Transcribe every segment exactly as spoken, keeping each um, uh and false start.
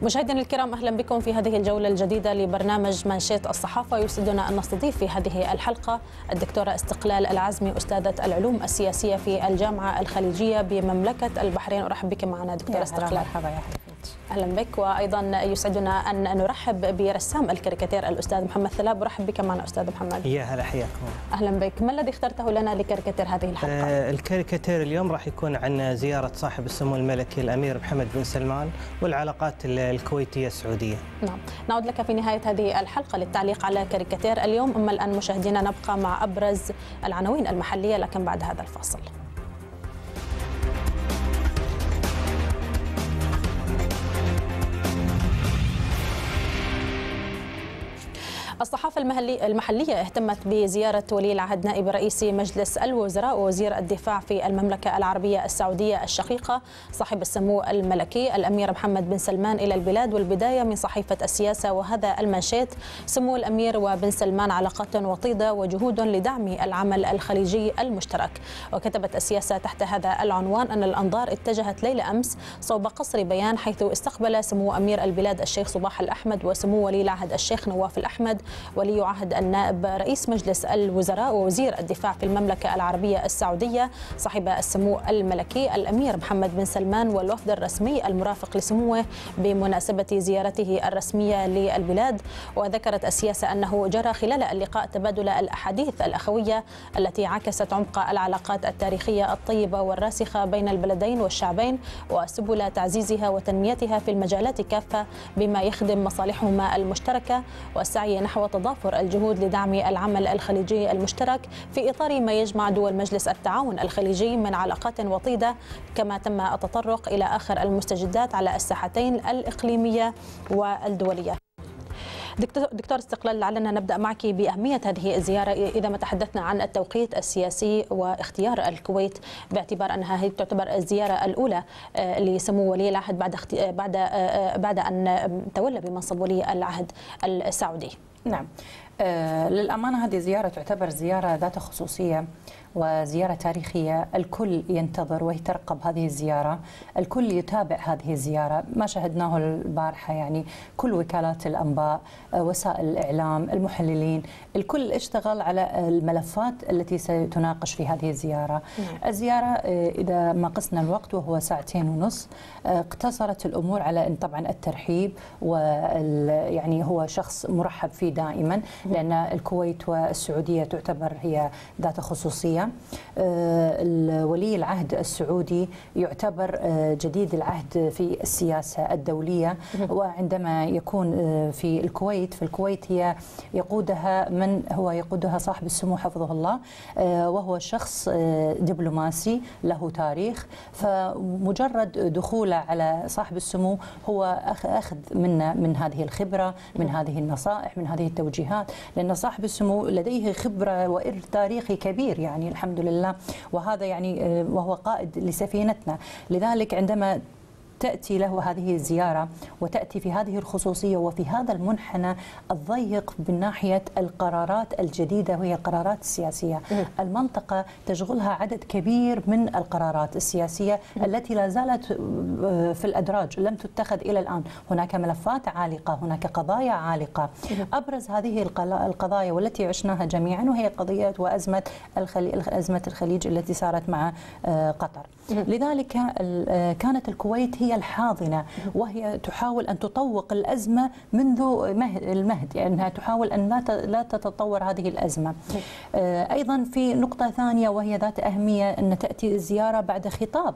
مشاهدينا الكرام، أهلا بكم في هذه الجولة الجديدة لبرنامج منشيط الصحافة. يسعدنا أن نستضيف في هذه الحلقة الدكتورة استقلال العزمي، أستاذة العلوم السياسية في الجامعة الخليجية بمملكة البحرين. أرحب بك معنا دكتورة استقلال. مرحبا يا حبيبتي. أهلا بك. وأيضا يسعدنا أن نرحب برسام الكاريكاتير الأستاذ محمد ثلاب. أرحب بك معنا أستاذ محمد. يا هلا، حياكم. أهلا بك. ما الذي اخترته لنا لكاريكاتير هذه الحلقة؟ آه الكاريكاتير اليوم راح يكون عن زيارة صاحب السمو الملكي الأمير محمد بن سلمان والعلاقات الكويتية السعودية. نعم، نعود لك في نهاية هذه الحلقة للتعليق على كاريكاتير اليوم. أما الآن مشاهدينا نبقى مع أبرز العناوين المحلية، لكن بعد هذا الفاصل. الصحافة المحلية اهتمت بزيارة ولي العهد نائب رئيس مجلس الوزراء ووزير الدفاع في المملكة العربية السعودية الشقيقة صاحب السمو الملكي الأمير محمد بن سلمان إلى البلاد. والبداية من صحيفة السياسة وهذا المنشط: سمو الأمير وبن سلمان علاقات وطيدة وجهود لدعم العمل الخليجي المشترك. وكتبت السياسة تحت هذا العنوان أن الأنظار اتجهت ليلة أمس صوب قصر بيان، حيث استقبل سمو أمير البلاد الشيخ صباح الأحمد وسمو ولي العهد الشيخ نواف الأحمد ولي عهد النائب رئيس مجلس الوزراء ووزير الدفاع في المملكة العربية السعودية صاحب السمو الملكي الأمير محمد بن سلمان والوفد الرسمي المرافق لسموه بمناسبة زيارته الرسمية للبلاد. وذكرت السياسة أنه جرى خلال اللقاء تبادل الأحاديث الأخوية التي عكست عمق العلاقات التاريخية الطيبة والراسخة بين البلدين والشعبين وسبل تعزيزها وتنميتها في المجالات كافة بما يخدم مصالحهما المشتركة، والسعي نحو تضافر الجهود لدعم العمل الخليجي المشترك في إطار ما يجمع دول مجلس التعاون الخليجي من علاقات وطيدة، كما تم التطرق إلى آخر المستجدات على الساحتين الإقليمية والدولية. دكتور استقلال، لعلنا نبدأ معك بأهمية هذه الزيارة إذا ما تحدثنا عن التوقيت السياسي واختيار الكويت، باعتبار أنها هي تعتبر الزيارة الأولى لسمو ولي العهد بعد بعد بعد أن تولى بمنصب ولي العهد السعودي. نعم، آه للأمانة هذه زيارة تعتبر زيارة ذات خصوصية وزيارة تاريخية. الكل ينتظر ويترقب هذه الزيارة، الكل يتابع هذه الزيارة. ما شاهدناه البارحة يعني كل وكالات الأنباء، وسائل الإعلام، المحللين، الكل اشتغل على الملفات التي ستناقش في هذه الزيارة. نعم. الزيارة إذا ما قسنا الوقت وهو ساعتين ونص، اقتصرت الأمور على أن طبعا الترحيب، ويعني هو شخص مرحب فيه دائما، لأن الكويت والسعودية تعتبر هي ذات خصوصية. ولي العهد السعودي يعتبر جديد العهد في السياسة الدولية، وعندما يكون في الكويت في الكويت هي يقودها من هو يقودها صاحب السمو حفظه الله، وهو شخص دبلوماسي له تاريخ. فمجرد دخوله على صاحب السمو هو أخذ منا من هذه الخبرة، من هذه النصائح، من هذه التوجيهات، لأن صاحب السمو لديه خبرة وإرث تاريخي كبير يعني الحمد لله، وهذا يعني وهو قائد لسفينتنا. لذلك عندما تأتي له هذه الزيارة وتأتي في هذه الخصوصية وفي هذا المنحنى الضيق من ناحية القرارات الجديدة وهي القرارات السياسية، المنطقة تشغلها عدد كبير من القرارات السياسية التي لا زالت في الأدراج، لم تتخذ إلى الآن. هناك ملفات عالقة، هناك قضايا عالقة. أبرز هذه القضايا والتي عشناها جميعا وهي قضية وأزمة أزمة الخليج التي صارت مع قطر. لذلك كانت الكويت هي الحاضنة، وهي تحاول أن تطوق الأزمة منذ المهد، يعني أنها تحاول أن لا تتطور هذه الأزمة. أيضا في نقطة ثانية وهي ذات أهمية، أن تأتي الزيارة بعد خطاب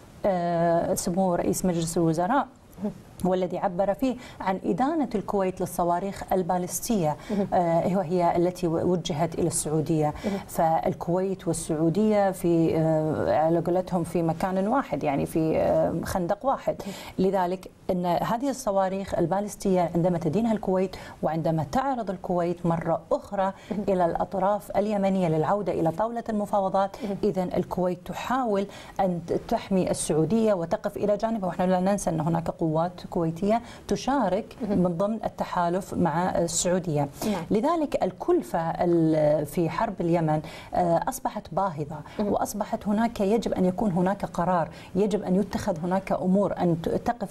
سمو رئيس مجلس الوزراء، والذي عبر فيه عن إدانة الكويت للصواريخ البالستية آه وهي التي وجهت إلى السعودية. فالكويت والسعودية في آه على قولتهم في مكان واحد، يعني في آه خندق واحد. لذلك أن هذه الصواريخ البالستية عندما تدينها الكويت وعندما تعرض الكويت مرة أخرى إلى الأطراف اليمنية للعودة إلى طاولة المفاوضات، إذن الكويت تحاول أن تحمي السعودية وتقف إلى جانبها. ونحن لا ننسى أن هناك قوات كويتية تشارك من ضمن التحالف مع السعودية. لذلك الكلفة في حرب اليمن أصبحت باهظة، وأصبحت هناك يجب أن يكون هناك قرار، يجب أن يتخذ هناك أمور أن تقف هذه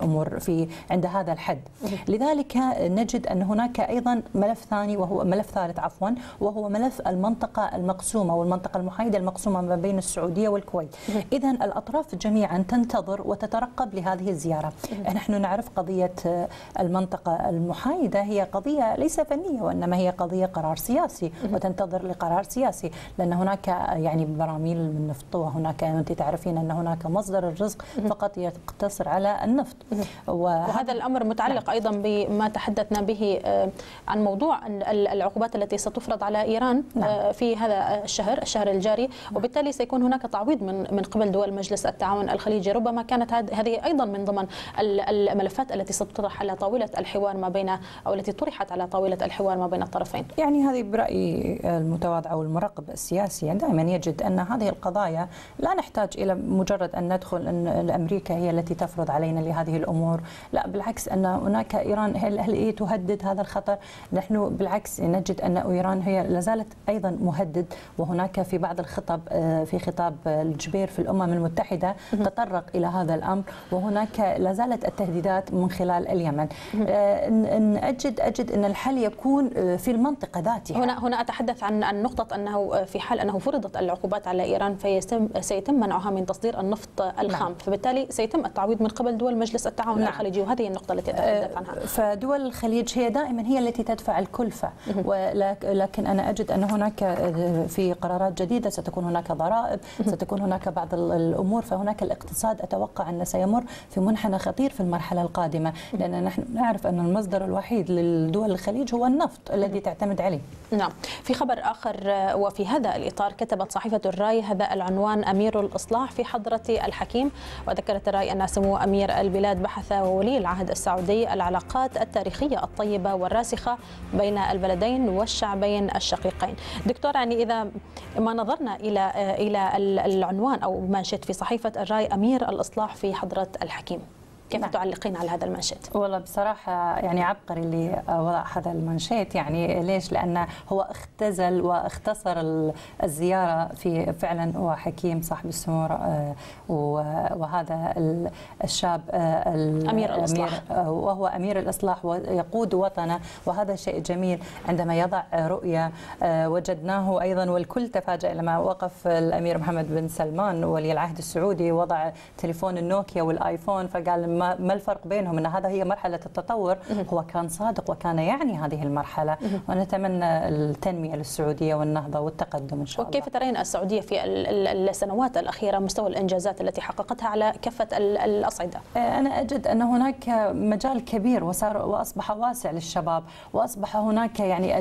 الأمور في عند هذا الحد. لذلك نجد أن هناك أيضا ملف ثاني وهو ملف ثالث عفوا وهو ملف المنطقة المقسومة والمنطقة المحايدة المقسومة ما بين السعودية والكويت. إذا الأطراف جميعا تنتظر وتترقب لهذه الزيارة. نحن نعرف قضية المنطقة المحايدة هي قضية ليس فنية وإنما هي قضية قرار سياسي وتنتظر لقرار سياسي، لأن هناك يعني براميل من النفط وهناك أنت تعرفين أن هناك مصدر الرزق فقط يقتصر على النفط. وهذا الأمر متعلق أيضا بما تحدثنا به عن موضوع العقوبات التي ستفرض على إيران في هذا الشهر الشهر الجاري، وبالتالي سيكون هناك تعويض من من قبل دول مجلس التعاون الخليجي. ربما كانت هذه أيضا من ضمن الملفات التي ستطرح على طاولة الحوار ما بين أو التي طرحت على طاولة الحوار ما بين الطرفين. يعني هذه برأيي المتواضع أو المراقب السياسي دائما يجد أن هذه القضايا لا نحتاج إلى مجرد أن ندخل أن أمريكا هي التي تفرض علينا لهذه الأمور، لا بالعكس أن هناك إيران هل هل إيه تهدد هذا الخطر؟ نحن بالعكس نجد أن إيران هي لازالت أيضا مهدد، وهناك في بعض الخطب في خطاب الجبير في الأمم المتحدة تطرق إلى هذا الأمر، وهناك لازالت التهديدات من خلال اليمن. أن أجد أجد أن الحل يكون في المنطقة ذاتها. هنا هنا أتحدث عن عن نقطة أنه في حال أنه فرضت العقوبات على إيران فيتم سيتم منعها من تصدير النفط الخام، نعم. فبالتالي سيتم التعويض من قبل دول مجلس التعاون نعم. الخليجي، وهذه النقطة التي أتحدث عنها. فدول الخليج هي دائما هي التي تدفع الكلفة، ولكن أنا أجد أن هناك في قرارات جديدة ستكون هناك ضرائب، ستكون هناك بعض الأمور، فهناك الاقتصاد أتوقع أن سيمر في منحنى خطير في المرحلة القادمة، لأن نحن نعرف أن المصدر الوحيد للدول الخليج هو النفط الذي تعتمد عليه. نعم. في خبر آخر وفي هذا الإطار كتبت صحيفة الراي هذا العنوان: أمير الإصلاح في حضرة الحكيم. وذكرت الراي أن سمو أمير البلاد بحث ولي العهد السعودي العلاقات التاريخية الطيبة والراسخة بين البلدين والشعبين الشقيقين. دكتور، يعني إذا ما نظرنا إلى إلى العنوان أو مانشيت في صحيفة الراي أمير الإصلاح في حضرة الحكيم، كيف نعم. تعلقين على هذا المانشيت؟ والله بصراحة يعني عبقري اللي وضع هذا المانشيت. يعني ليش؟ لأنه هو اختزل واختصر الزيارة في فعلا هو حكيم صاحب السمو، وهذا الشاب أمير الإصلاح، وهو أمير الإصلاح ويقود وطنه، وهذا شيء جميل. عندما يضع رؤية وجدناه أيضا، والكل تفاجأ لما وقف الأمير محمد بن سلمان ولي العهد السعودي وضع تليفون النوكيا والآيفون، فقال ما الفرق بينهم؟ ان هذا هي مرحله التطور. هو كان صادق وكان يعني هذه المرحله، ونتمنى التنميه للسعوديه والنهضه والتقدم ان شاء الله. وكيف ترين السعوديه في السنوات الاخيره مستوى الانجازات التي حققتها على كافه الاصعده؟ انا اجد ان هناك مجال كبير وصار واصبح واسع للشباب، واصبح هناك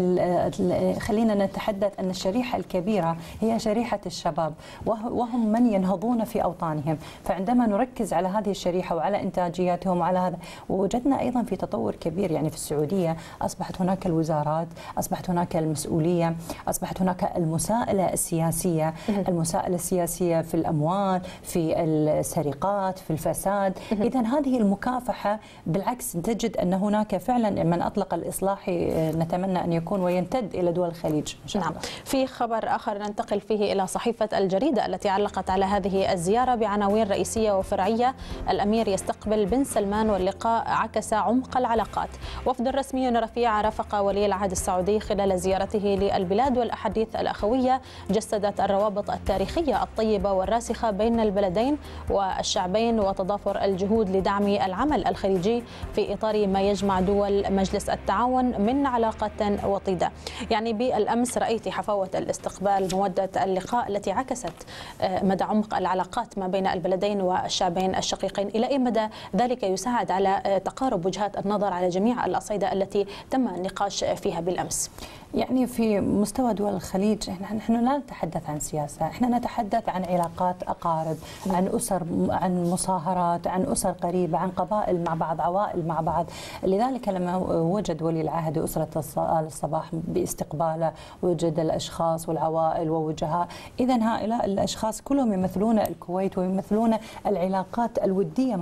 يعني خلينا نتحدث ان الشريحه الكبيره هي شريحه الشباب، وهم من ينهضون في اوطانهم. فعندما نركز على هذه الشريحه وعلى انتاجياتهم وعلى هذا، ووجدنا ايضا في تطور كبير يعني في السعوديه. اصبحت هناك الوزارات، اصبحت هناك المسؤوليه، اصبحت هناك المساءله السياسيه، المساءله السياسيه في الاموال، في السرقات، في الفساد. اذا هذه المكافحه بالعكس تجد ان هناك فعلا من اطلق الاصلاح نتمنى ان يكون ويمتد الى دول الخليج ان شاء الله. نعم. في خبر اخر ننتقل فيه الى صحيفه الجريده التي علقت على هذه الزياره بعناوين رئيسيه وفرعيه: الامير يستقبل بن سلمان واللقاء عكس عمق العلاقات. وفد رسمي رفيع رافق ولي العهد السعودي خلال زيارته للبلاد، والاحاديث الاخويه جسدت الروابط التاريخيه الطيبه والراسخه بين البلدين والشعبين، وتضافر الجهود لدعم العمل الخليجي في اطار ما يجمع دول مجلس التعاون من علاقه وطيده. يعني بالامس رايت حفاوه الاستقبال، موده اللقاء التي عكست مدى عمق العلاقات ما بين البلدين والشعبين الشقيقين. الى اي مدى ذلك يساعد على تقارب وجهات النظر على جميع الاصعده التي تم النقاش فيها بالامس؟ يعني في مستوى دول الخليج نحن لا نتحدث عن سياسة، احنا نتحدث عن علاقات أقارب، عن أسر، عن مصاهرات، عن أسر قريبة، عن قبائل مع بعض، عوائل مع بعض. لذلك لما وجد ولي العهد أسرة آل الصباح باستقباله، وجد الأشخاص والعوائل ووجهاء، إذا هؤلاء الأشخاص كلهم يمثلون الكويت ويمثلون العلاقات الودية ما بين هذه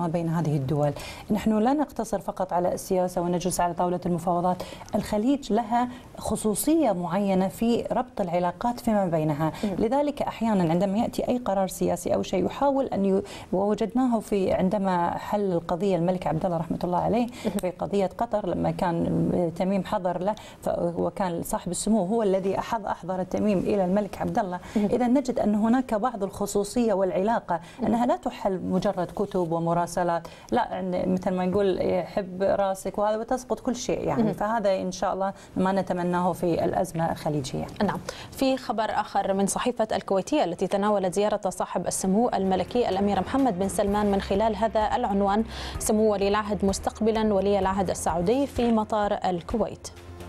هذه الدول. نحن لا نقتصر فقط على السياسة ونجلس على طاولة المفاوضات، الخليج لها خصوصية معينة في ربط العلاقات فيما بينها. لذلك أحيانا عندما يأتي أي قرار سياسي أو شيء يحاول أن ي... ووجدناه في عندما حل القضية الملك عبد الله رحمة الله عليه في قضية قطر، لما كان تميم حضر له وكان صاحب السمو هو الذي أحضر التميم إلى الملك عبد الله. إذا نجد أن هناك بعض الخصوصية والعلاقة أنها لا تحل مجرد كتب ومراسلات، لا مثل ما نقول يحب راسك وهذا وتسقط كل شيء يعني. فهذا إن شاء الله ما نتمناه في الأزمة الخليجية. نعم. في خبر آخر من صحيفة الكويتية التي تناولت زيارة صاحب السمو الملكي الأمير محمد بن سلمان من خلال هذا العنوان: سمو ولي العهد مستقبلا ولي العهد السعودي في مطار الكويت.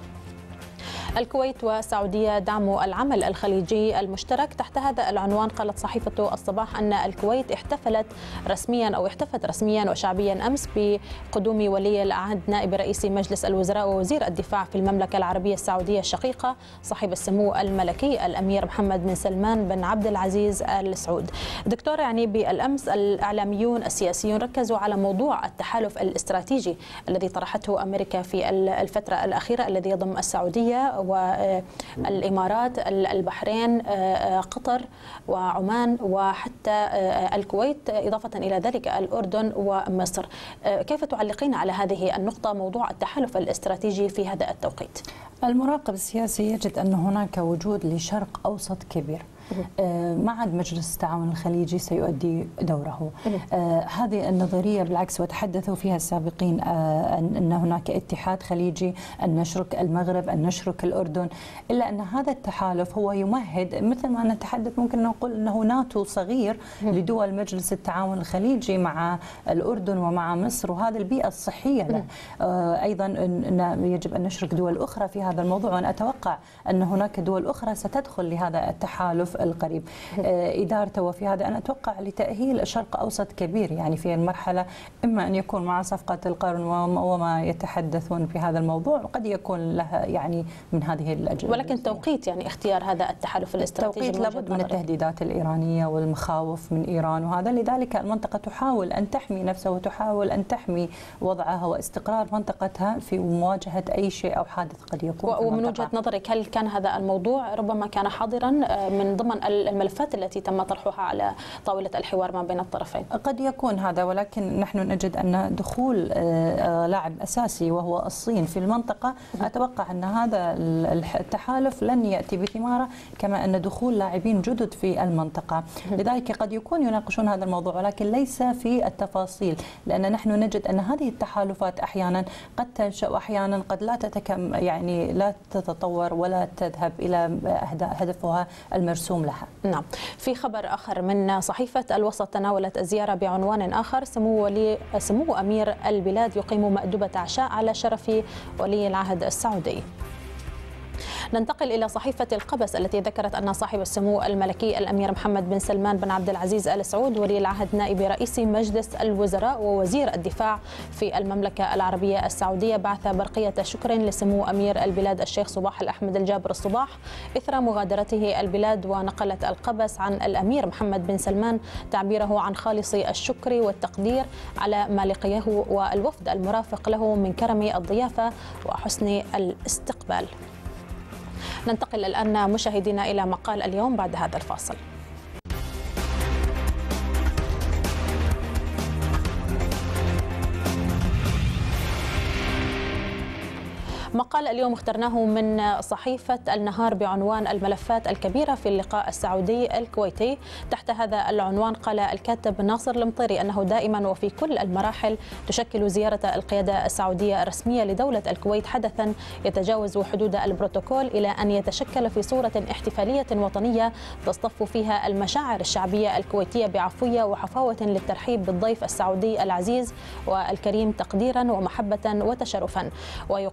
الكويت والسعودية دعموا العمل الخليجي المشترك. تحت هذا العنوان قالت صحيفة الصباح أن الكويت احتفلت رسميا أو احتفت رسميا وشعبيا أمس بقدوم ولي العهد نائب رئيس مجلس الوزراء ووزير الدفاع في المملكة العربية السعودية الشقيقة صاحب السمو الملكي الأمير محمد بن سلمان بن عبد العزيز آل سعود. دكتور، يعني بالأمس الإعلاميون السياسيون ركزوا على موضوع التحالف الاستراتيجي الذي طرحته أمريكا في الفترة الأخيرة، الذي يضم السعودية والإمارات، البحرين، قطر وعمان وحتى الكويت، إضافة إلى ذلك الأردن ومصر. كيف تعلقين على هذه النقطة، موضوع التحالف الاستراتيجي في هذا التوقيت؟ المراقب السياسي يجد أن هناك وجود لشرق أوسط كبير. ما عاد مجلس التعاون الخليجي سيؤدي دوره. آه هذه النظرية بالعكس وتحدثوا فيها السابقين، آه أن هناك اتحاد خليجي، أن نشرك المغرب، أن نشرك الأردن، إلا أن هذا التحالف هو يمهد، مثل ما نتحدث ممكن نقول أنه ناتو صغير لدول مجلس التعاون الخليجي مع الأردن ومع مصر، وهذه البيئة الصحية له. آه أيضا أن يجب أن نشرك دول أخرى في هذا الموضوع، وأنا أتوقع أن هناك دول أخرى ستدخل لهذا التحالف القريب. إدارته وفي هذا أنا أتوقع لتأهيل الشرق أوسط كبير، يعني في المرحلة إما أن يكون مع صفقة القرن وما يتحدثون في هذا الموضوع، وقد يكون لها يعني من هذه الأجندة. ولكن توقيت يعني اختيار هذا التحالف الاستراتيجي التوقيت لابد من التهديدات الإيرانية والمخاوف من إيران وهذا، لذلك المنطقة تحاول أن تحمي نفسها وتحاول أن تحمي وضعها واستقرار منطقتها في مواجهة أي شيء أو حادث قد يكون. ومن وجهة نظرك هل كان هذا الموضوع ربما كان حاضرا من ضمن الملفات التي تم طرحها على طاولة الحوار ما بين الطرفين؟ قد يكون هذا، ولكن نحن نجد أن دخول لاعب أساسي وهو الصين في المنطقة، أتوقع أن هذا التحالف لن يأتي بثماره، كما أن دخول لاعبين جدد في المنطقة. لذلك قد يكون يناقشون هذا الموضوع، ولكن ليس في التفاصيل، لأن نحن نجد أن هذه التحالفات أحيانا قد تنشأ وأحيانا قد لا تتكم يعني لا تتطور ولا تذهب إلى هدفها المرسوم لها. نعم. في خبر آخر من صحيفة الوسط تناولت الزيارة بعنوان آخر: سمو ولي سمو أمير البلاد يقيم مأدبة عشاء على شرف ولي العهد السعودي. ننتقل إلى صحيفة القبس التي ذكرت أن صاحب السمو الملكي الأمير محمد بن سلمان بن عبد العزيز آل سعود ولي العهد نائب رئيس مجلس الوزراء ووزير الدفاع في المملكة العربية السعودية بعث برقية شكر لسمو أمير البلاد الشيخ صباح الأحمد الجابر الصباح إثر مغادرته البلاد. ونقلت القبس عن الأمير محمد بن سلمان تعبيره عن خالص الشكر والتقدير على ما لقيه والوفد المرافق له من كرم الضيافة وحسن الاستقبال. ننتقل الآن مشاهدينا إلى مقال اليوم بعد هذا الفاصل. مقال اليوم اخترناه من صحيفة النهار بعنوان الملفات الكبيرة في اللقاء السعودي الكويتي. تحت هذا العنوان قال الكاتب ناصر المطيري أنه دائما وفي كل المراحل تشكل زيارة القيادة السعودية الرسمية لدولة الكويت حدثا يتجاوز حدود البروتوكول إلى أن يتشكل في صورة احتفالية وطنية تصطف فيها المشاعر الشعبية الكويتية بعفوية وحفاوة للترحيب بالضيف السعودي العزيز والكريم تقديرا ومحبة وتشرفا، ويقابل ذلك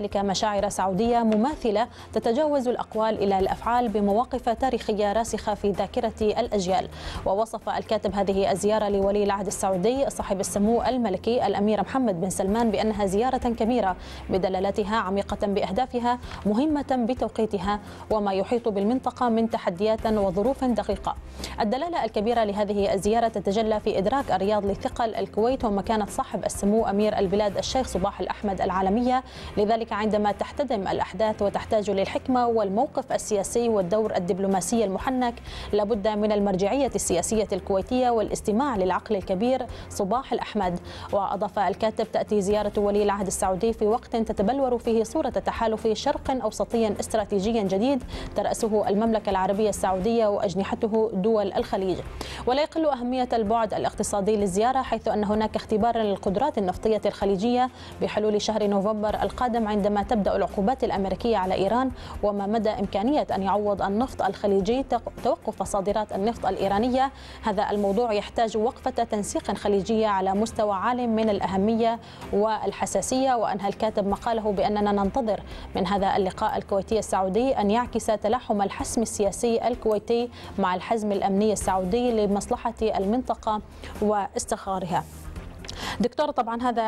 ذلك مشاعر سعودية مماثلة تتجاوز الأقوال إلى الأفعال بمواقف تاريخية راسخة في ذاكرة الأجيال. ووصف الكاتب هذه الزيارة لولي العهد السعودي صاحب السمو الملكي الأمير محمد بن سلمان بأنها زيارة كبيرة بدلالاتها عميقة بأهدافها مهمة بتوقيتها وما يحيط بالمنطقة من تحديات وظروف دقيقة. الدلالة الكبيرة لهذه الزيارة تتجلى في إدراك الرياض لثقل الكويت ومكانة صاحب السمو أمير البلاد الشيخ صباح الأحمد العالمية، لذلك عندما تحتدم الأحداث وتحتاج للحكمة والموقف السياسي والدور الدبلوماسي المحنك لابد من المرجعية السياسية الكويتية والاستماع للعقل الكبير صباح الأحمد. وأضاف الكاتب تأتي زيارة ولي العهد السعودي في وقت تتبلور فيه صورة تحالف شرق أوسطي استراتيجي جديد ترأسه المملكة العربية السعودية وأجنحته دول الخليج. ولا يقل أهمية البعد الاقتصادي للزيارة، حيث أن هناك اختبارا للقدرات النفطية الخليجية بحلول شهر نوفمبر القادم عندما تبدأ العقوبات الأمريكية على إيران، وما مدى إمكانية أن يعوض النفط الخليجي توقف صادرات النفط الإيرانية. هذا الموضوع يحتاج وقفة تنسيق خليجية على مستوى عال من الأهمية والحساسية. وأنهى الكاتب مقاله بأننا ننتظر من هذا اللقاء الكويتي السعودي أن يعكس تلاحم الحسم السياسي الكويتي مع الحزم الأمني السعودي لمصلحة المنطقة واستقرارها. دكتور، طبعا هذا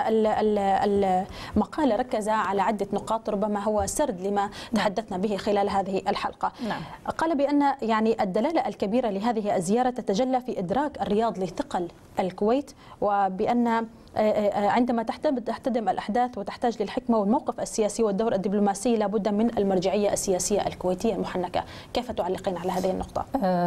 المقال ركز على عدة نقاط ربما هو سرد لما تحدثنا به خلال هذه الحلقة. نعم. قال بأن يعني الدلالة الكبيرة لهذه الزيارة تتجلى في إدراك الرياض لثقل الكويت، وبأن عندما تحتدم الأحداث وتحتاج للحكمة والموقف السياسي والدور الدبلوماسي لابد من المرجعية السياسية الكويتية المحنكة. كيف تعلقين على هذه النقطة؟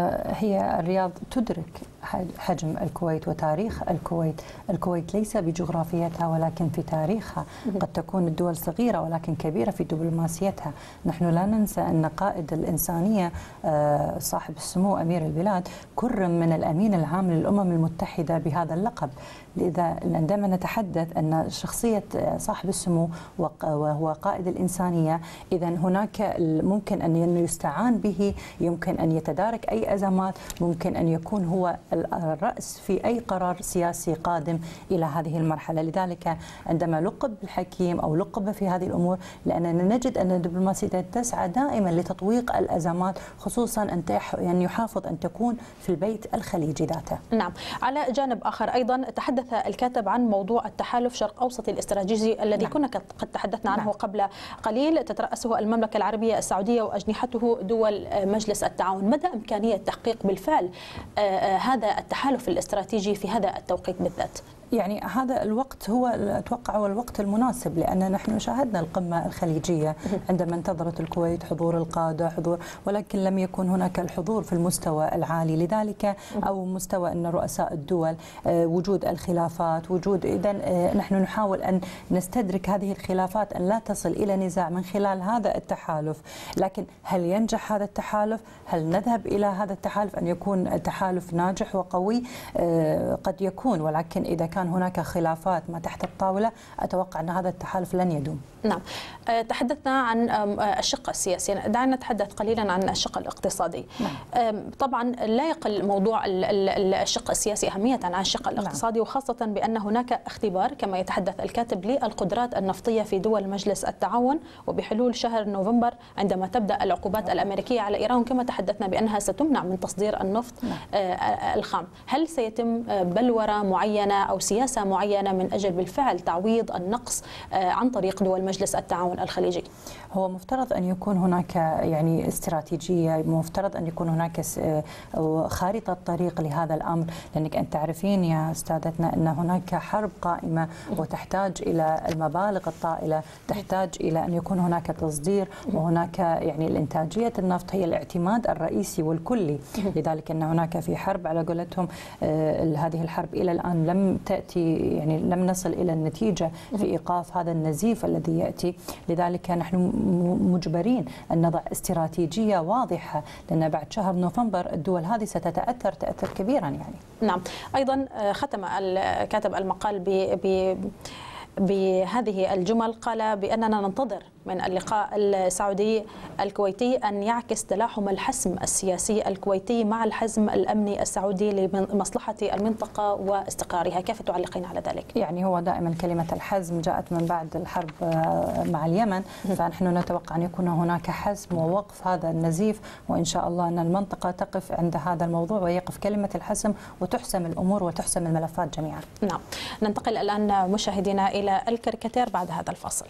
هي الرياض تدرك حجم الكويت وتاريخ الكويت. الكويت ليس بجغرافيتها ولكن في تاريخها. قد تكون الدول صغيرة ولكن كبيرة في دبلوماسيتها. نحن لا ننسى أن قائد الإنسانية صاحب السمو أمير البلاد كرم من الأمين العام للأمم المتحدة بهذا اللقب. لذا عندما نتحدث أن شخصية صاحب السمو وهو قائد الإنسانية، إذا هناك ممكن أن يستعان به، يمكن أن يتدارك أي أزمات، ممكن أن يكون هو الرأس في أي قرار سياسي قادم إلى هذه المرحلة. لذلك عندما لقب بالحكيم أو لقب في هذه الأمور، لأننا نجد أن الدبلوماسية تسعى دائما لتطويق الأزمات، خصوصا أن يعني يحافظ أن تكون في البيت الخليجي ذاته. نعم. على جانب آخر أيضا تحدث الكاتب عن موضوع التحالف شرق أوسط الاستراتيجي الذي نعم. كنا قد تحدثنا عنه نعم. قبل قليل، تترأسه المملكة العربية السعودية وأجنحته دول مجلس التعاون. مدى إمكانية تحقيق بالفعل هذا التحالف الاستراتيجي في هذا التوقيت بالذات؟ يعني هذا الوقت هو أتوقع هو الوقت المناسب، لأن نحن شاهدنا القمة الخليجية عندما انتظرت الكويت حضور القادة حضور، ولكن لم يكن هناك الحضور في المستوى العالي. لذلك أو مستوى أن رؤساء الدول وجود الخلافات وجود، إذا نحن نحاول أن نستدرك هذه الخلافات أن لا تصل إلى نزاع من خلال هذا التحالف. لكن هل ينجح هذا التحالف؟ هل نذهب إلى هذا التحالف أن يكون تحالف ناجح وقوي؟ قد يكون، ولكن إذا كان كان هناك خلافات ما تحت الطاولة أتوقع أن هذا التحالف لن يدوم. نعم. تحدثنا عن الشق السياسي، دعنا نتحدث قليلا عن الشق الاقتصادي. نعم. طبعا لا يقل موضوع الشق السياسي أهمية عن الشق الاقتصادي، نعم. وخاصة بأن هناك اختبار كما يتحدث الكاتب للقدرات النفطية في دول مجلس التعاون، وبحلول شهر نوفمبر عندما تبدأ العقوبات نعم. الأمريكية على إيران كما تحدثنا بأنها ستمنع من تصدير النفط نعم. الخام. هل سيتم بلورة معينة أو سياسة معينة من أجل بالفعل تعويض النقص عن طريق دول مجلس التعاون الخليجي؟ هو مفترض أن يكون هناك يعني استراتيجية، مفترض أن يكون هناك خارطة طريق لهذا الأمر، لأنك أنت تعرفين يا أستاذتنا أن هناك حرب قائمة وتحتاج إلى المبالغ الطائلة، تحتاج إلى أن يكون هناك تصدير، وهناك يعني الإنتاجية النفط هي الاعتماد الرئيسي والكلي. لذلك أن هناك في حرب على قولتهم. هذه الحرب إلى الآن لم تأتي، يعني لم نصل إلى النتيجة في إيقاف هذا النزيف الذي يأتي. لذلك نحن مجبرين أن نضع استراتيجية واضحة، لأن بعد شهر نوفمبر الدول هذه ستتأثر تأثر كبيرا يعني. نعم. أيضا ختم الكاتب المقال ب بهذه الجمل قال بأننا ننتظر من اللقاء السعودي الكويتي أن يعكس تلاحم الحزم السياسي الكويتي مع الحزم الأمني السعودي لمصلحة المنطقة واستقرارها. كيف تعلقين على ذلك؟ يعني هو دائما كلمة الحزم جاءت من بعد الحرب مع اليمن، فنحن نتوقع أن يكون هناك حزم ووقف هذا النزيف، وإن شاء الله أن المنطقة تقف عند هذا الموضوع ويقف كلمة الحزم وتحسم الأمور وتحسم الملفات جميعا. نعم. ننتقل الآن مشاهدينا إلى الكاريكاتير بعد هذا الفاصل.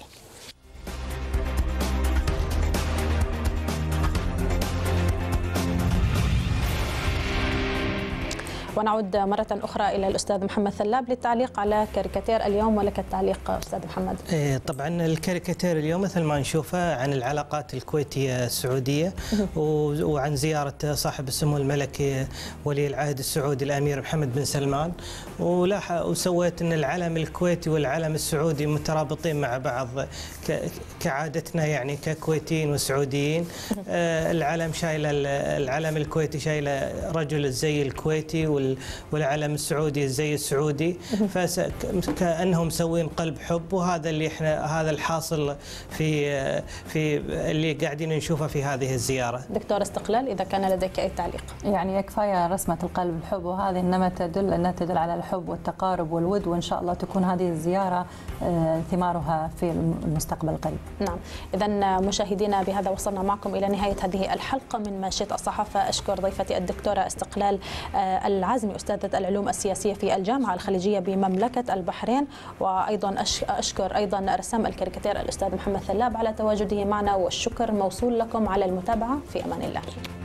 ونعود مرة أخرى إلى الأستاذ محمد ثلاب للتعليق على كاريكاتير اليوم، ولك التعليق أستاذ محمد. طبعا الكاريكاتير اليوم مثل ما نشوفه عن العلاقات الكويتية السعودية وعن زيارة صاحب السمو الملكي ولي العهد السعودي الأمير محمد بن سلمان، وسويت أن العلم الكويتي والعلم السعودي مترابطين مع بعض كعادتنا يعني ككويتيين وسعوديين. العلم شايله العلم الكويتي شايله رجل الزي الكويتي والعلم السعودي الزي السعودي، فكأنهم مسوين قلب حب، وهذا اللي احنا هذا الحاصل في في اللي قاعدين نشوفه في هذه الزيارة. دكتور استقلال، إذا كان لديك أي تعليق. يعني كفاية رسمة القلب الحب، وهذه إنما تدل أنها تدل على الحب والتقارب والود، وإن شاء الله تكون هذه الزيارة ثمارها في المستقبل القريب. نعم. إذا مشاهدينا بهذا وصلنا معكم إلى نهاية هذه الحلقة من منشية الصحافة. أشكر ضيفتي الدكتورة استقلال العزمي أستاذة العلوم السياسية في الجامعة الخليجية بمملكة البحرين، وأيضا أشكر أيضا رسام الكاريكاتير الأستاذ محمد ثلاب على تواجده معنا، والشكر موصول لكم على المتابعة. في أمان الله.